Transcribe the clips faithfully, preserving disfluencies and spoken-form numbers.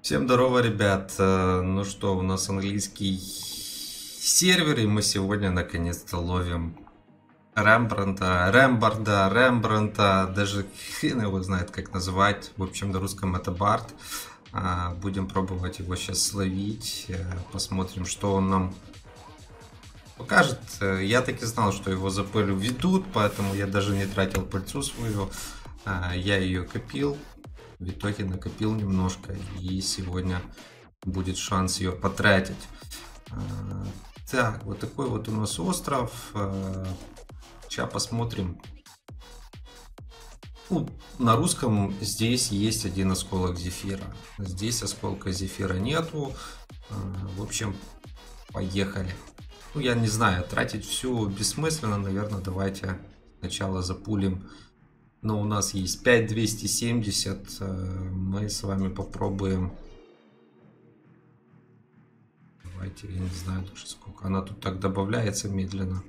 Всем здорово, ребят. Э, Ну что, у нас английский сервер, и мы сегодня наконец-то ловим Рембрандта, Рембарда, Рембрандта, даже хрен его знает, как называть. В общем, на русском это Барт. А, Будем пробовать его сейчас словить. Э, Посмотрим, что он нам покажет. Э, Я так и знал, что его за пылью ведут, поэтому я даже не тратил пыльцу свою. А, Я ее копил. В итоге накопил немножко, и сегодня будет шанс ее потратить. А, Так, вот такой вот у нас остров. Сейчас посмотрим. Ну, на русском здесь есть один осколок зефира. Здесь осколка зефира нету. А, В общем, поехали. Ну, я не знаю, тратить всю бессмысленно. Наверное, давайте сначала запулим. Но у нас есть пять двести семьдесят. Мы с вами попробуем. Давайте, я не знаю даже сколько. Она тут так добавляется медленно.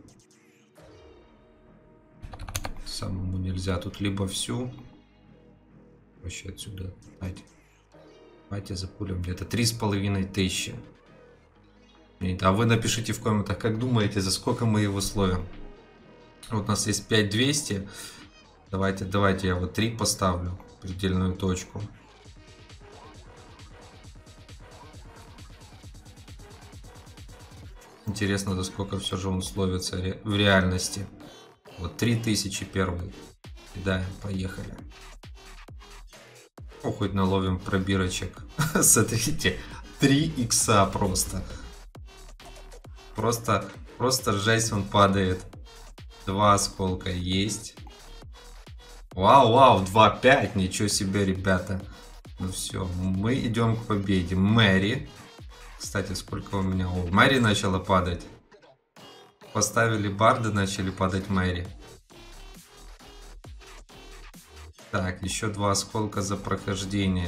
Самому нельзя. Тут либо всю. Вообще отсюда. Давайте. Давайте запулим где-то три с половиной тысячи. А вы напишите в комментах, как думаете, за сколько мы его словим. Вот у нас есть пять двести. Давайте, давайте я вот три поставлю. Предельную точку. Интересно, за сколько все же он словится в реальности. Вот три тысячи первый. Да, поехали. О, хоть наловим пробирочек. Смотрите, три икса просто. Просто, просто жесть, он падает. Два осколка есть. Вау, вау, два пять, ничего себе, ребята. Ну все, мы идем к победе. Мэри. Кстати, сколько у меня... О, Мэри начала падать. Поставили барды, начали падать Мэри. Так, еще два осколка за прохождение.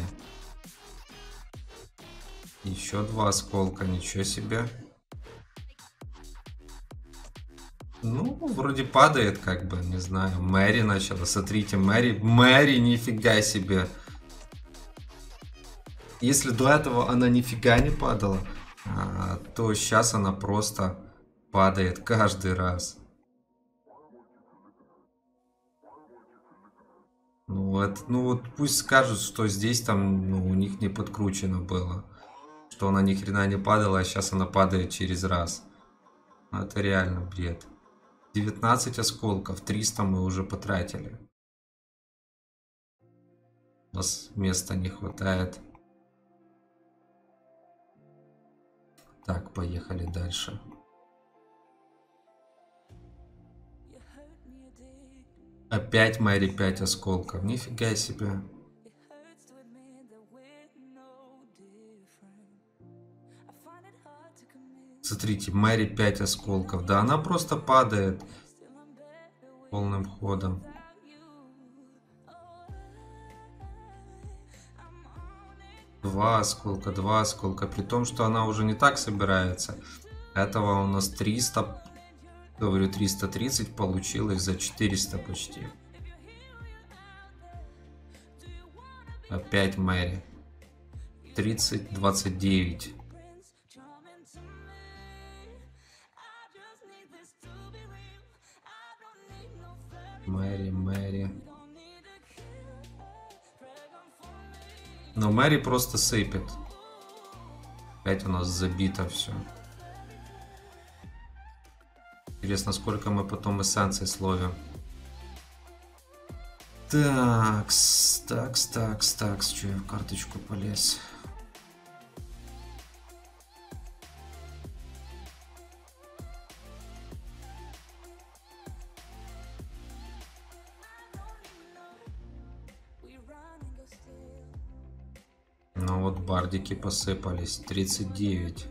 Еще два осколка, ничего себе. Ну, вроде падает, как бы, не знаю. Мэри начала. Смотрите, Мэри. Мэри, нифига себе. Если до этого она нифига не падала, а, то сейчас она просто падает каждый раз. Ну вот, ну вот пусть скажут, что здесь там, ну, у них не подкручено было. Что она ни хрена не падала, а сейчас она падает через раз. Это реально бред. девятнадцать осколков, триста мы уже потратили. У нас места не хватает. Так, поехали дальше. Опять Мэри пять осколков. Нифига себе. Смотрите, Мэри пять осколков. Да, она просто падает полным ходом. Два осколка, два осколка. При том, что она уже не так собирается. Этого у нас триста. Говорю, триста тридцать получилось за четыреста почти. Опять Мэри. тридцать двадцать девять. Мэри, Мэри. Но Мэри просто сыпет. Опять у нас забито все. Интересно, сколько мы потом эссенций словим. Такс, такс, такс, такс. Че я в карточку полез? Ну вот бардики посыпались. тридцать девять.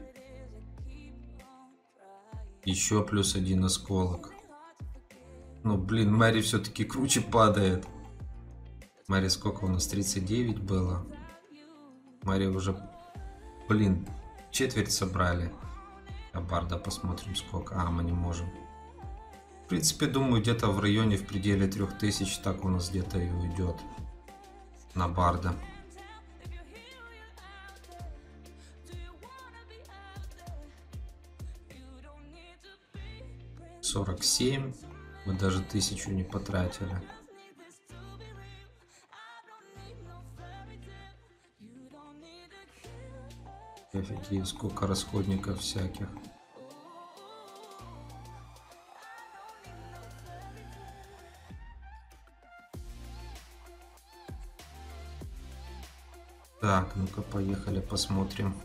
Еще плюс один осколок. Ну блин, Мэри все-таки круче падает. Мэри сколько у нас? тридцать девять было. Мэри уже, блин, четверть собрали. А барда посмотрим сколько. А, мы не можем. В принципе, думаю, где-то в районе, в пределе трех тысяч, так у нас где-то и уйдет на барда. сорок семь. Мы даже тысячу не потратили. Офигеть, сколько расходников всяких. Так, ну-ка, поехали, посмотрим.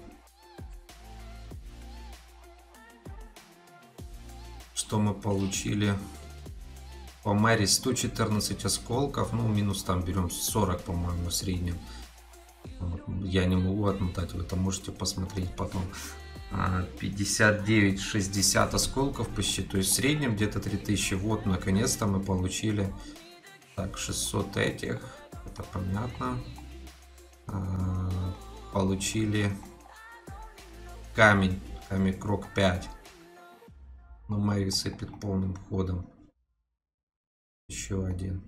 Что мы получили? По Мэри сто четырнадцать осколков. Ну, минус там берем сорок, по-моему, в среднем. Я не могу отмотать, вы это можете посмотреть потом. пятьдесят девять шестьдесят осколков почти. То есть в среднем где-то три тысячи. Вот, наконец-то мы получили. Так, шестьсот этих. Это понятно. Получили камень. Камень крок пять. Но Мэри сыпет полным ходом. Еще один.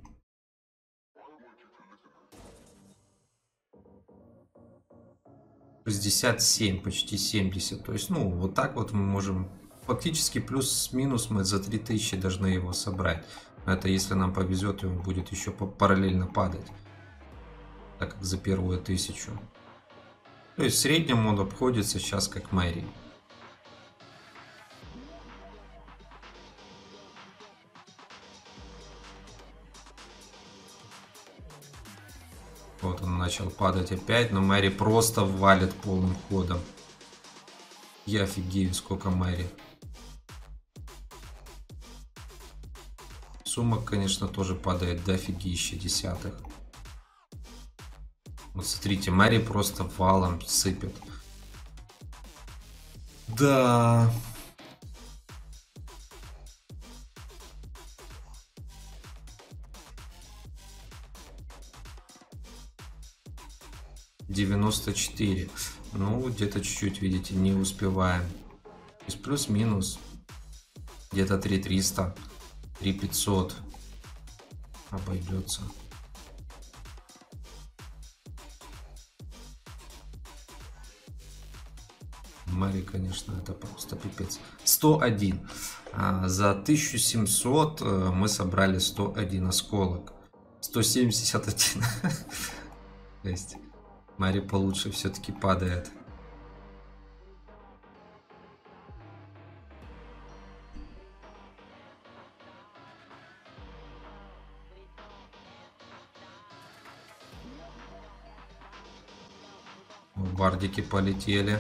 шестьдесят семь, почти семьдесят. То есть, ну, вот так вот мы можем... Фактически плюс-минус мы за три тысячи должны его собрать. Это если нам повезет, и он будет еще параллельно падать. Так как за первую тысячу. То есть в среднем он обходится сейчас как Мэри. Вот он начал падать опять, но Мэри просто валит полным ходом. Я офигею, сколько Мэри. Сумма, конечно, тоже падает до офигища десятых. Вот смотрите, Мэри просто валом сыпет. Да. девяносто четыре. Ну, где-то чуть-чуть, видите, не успеваем. То есть плюс-минус где-то три триста, три пятьсот обойдется. Мэри, конечно, это просто пипец. сто один. А, за тысячу семьсот мы собрали сто один осколок. сто семьдесят один. То есть Мэри получше все-таки падает. Бардики полетели.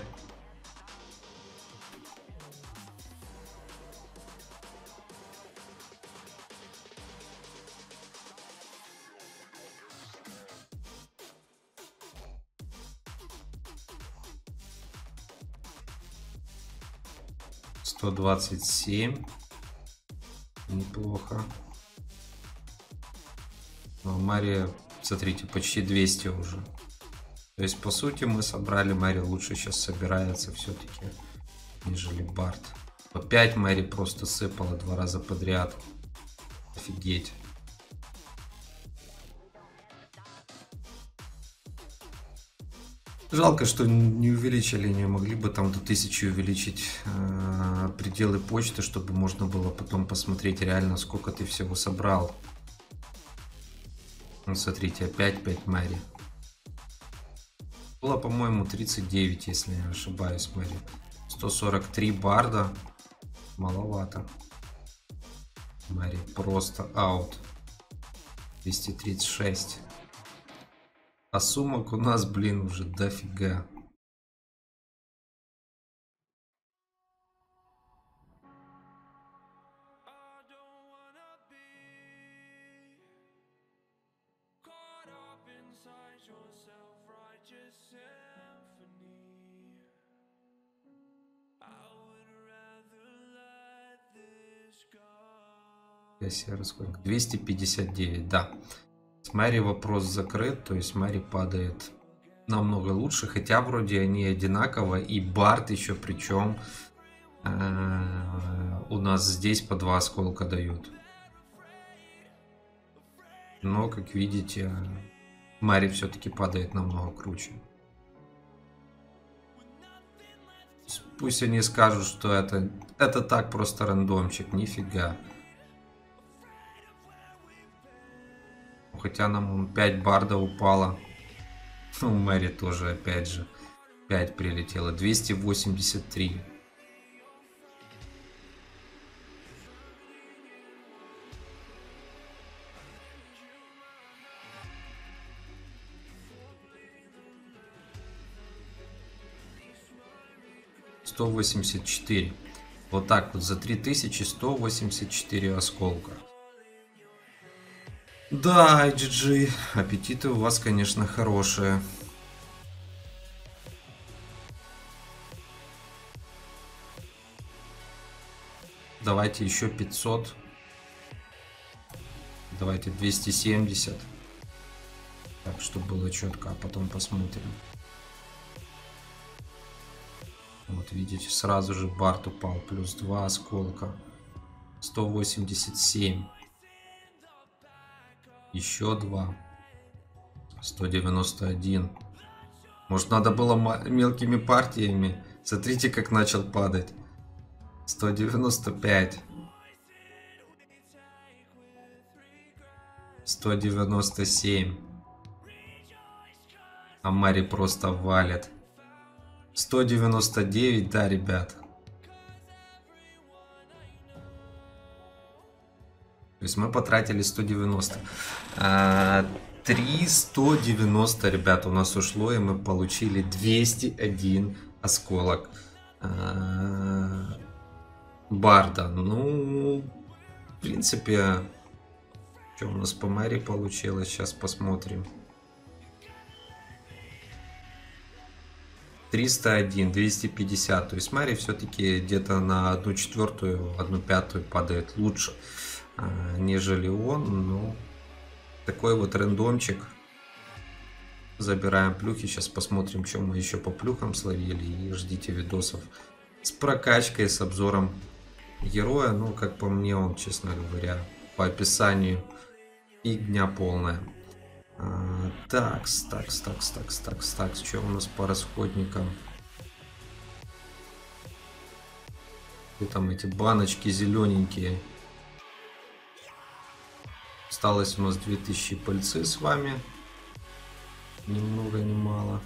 сто двадцать семь. Неплохо. Но Мэри, смотрите, почти двести уже. То есть, по сути, мы собрали. Мэри лучше сейчас собирается все-таки, нежели Барт. Опять Мэри просто сыпала два раза подряд. Офигеть. Жалко, что не увеличили, не могли бы там до тысячи увеличить э, пределы почты, чтобы можно было потом посмотреть реально, сколько ты всего собрал. Ну, смотрите, опять пять Мэри. Было, по-моему, тридцать девять, если не ошибаюсь, Мэри. сто сорок три барда. Маловато. Мэри просто аут. двести тридцать шесть. А сумок у нас, блин, уже дофига. двести пятьдесят девять, да. С Мэри вопрос закрыт, то есть Мэри падает намного лучше, хотя вроде они одинаково, и Барт еще причем э, у нас здесь по два осколка дают. Но, как видите, Мэри все-таки падает намного круче. пусть они скажут, что это, это так просто рандомчик. Нифига. Хотя нам пять барда упало. У Мэри тоже опять же пять прилетело. двести восемьдесят три. сто восемьдесят четыре. Вот так вот за три тысячи сто восемьдесят четыре осколка. Да, ай джи джи, аппетиты у вас, конечно, хорошие. Давайте еще пятьсот. Давайте двести семьдесят. Так, чтобы было четко, а потом посмотрим. Вот видите, сразу же бард упал. Плюс два осколка. сто восемьдесят семь. Еще два. сто девяносто один. Может, надо было мелкими партиями. Смотрите, как начал падать. сто девяносто пять. сто девяносто семь. А Мари просто валит. сто девяносто девять, да, ребят. То есть мы потратили сто девяносто. А, три сто девяносто, ребят, у нас ушло, и мы получили двести один осколок а, барда. Ну, в принципе, что у нас по Мэри получилось, сейчас посмотрим. триста один, двести пятьдесят. То есть Мэри все-таки где-то на одну четвертую, одну пятую падает лучше, нежели он. Ну, такой вот рандомчик. Забираем плюхи. Сейчас посмотрим, что мы еще по плюхам словили. И ждите видосов с прокачкой, с обзором героя. Ну, как по мне, он, честно говоря, по описанию фигня полная. А, такс, такс, такс, такс, такс, такс. Что у нас по расходникам? И там эти баночки зелененькие. Осталось у нас две тысячи пыльцы с вами. Ни много, ни мало.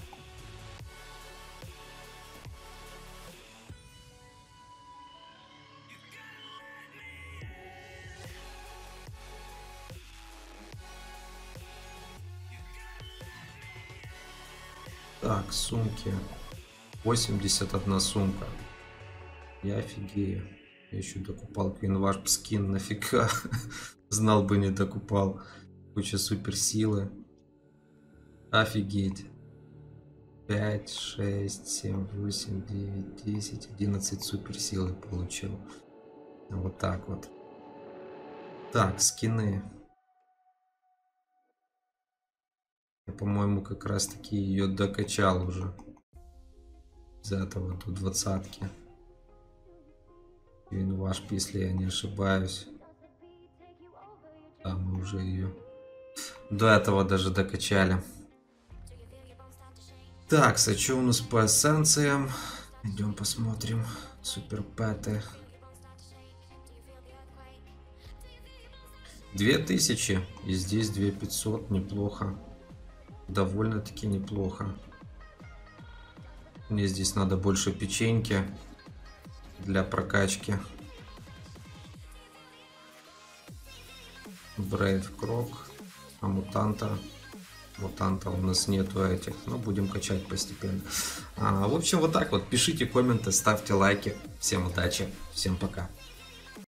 Так, сумки. восемьдесят одна сумка. Я офигею. Я еще докупал Квинваш скин, нафига. Знал бы, не докупал. Куча суперсилы. Офигеть. пять, шесть, семь, восемь, девять, десять, одиннадцать суперсилы получил. Вот так вот. Так, скины. Я, по-моему, как раз таки ее докачал уже. Из этого до двадцатки. Винваш, если я не ошибаюсь. Да, мы уже ее до этого даже докачали. Так, а что у нас по эссенциям? Идем посмотрим. Супер пэты. две тысячи. И здесь две тысячи пятьсот. Неплохо. Довольно-таки неплохо. Мне здесь надо больше печеньки для прокачки. Брейв Крок. А мутанта. Мутанта у нас нету этих. Но будем качать постепенно. А, в общем, вот так вот. Пишите комменты, ставьте лайки. Всем удачи. Всем пока.